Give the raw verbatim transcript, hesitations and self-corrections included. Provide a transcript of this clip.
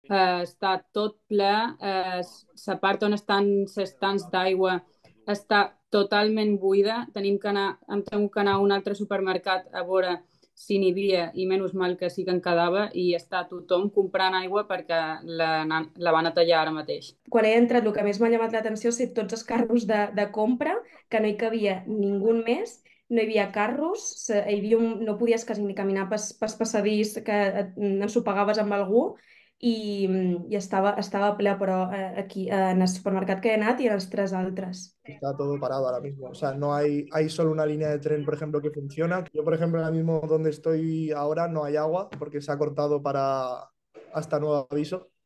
eh, està tot ple, eh, la part on estan les estants d'aigua està totalment buida, tenim que anar, hem tingut que anar a un altre supermercat a veure si n'hi havia i menys mal que sí que en quedava i està tothom comprant aigua perquè la, la van a tallar ara mateix. Quan he entrat, el que més m'ha llamat l'atenció és tots els carros de, de compra, que no hi cabia ningú més, no hi havia carros, se- hi havia un, no podies quasi ni caminar pas, pas passadís, que et- ensopegaves amb algú, i, i estava, estava ple, però eh, aquí eh, en el supermercat que he anat i en els tres altres. Está todo parado ahora mismo. O sea, no hay, hay solo una línea de tren, por ejemplo, que funciona. Yo, por ejemplo, ahora mismo donde estoy ahora no hay agua porque se ha cortado para hasta nuevo aviso.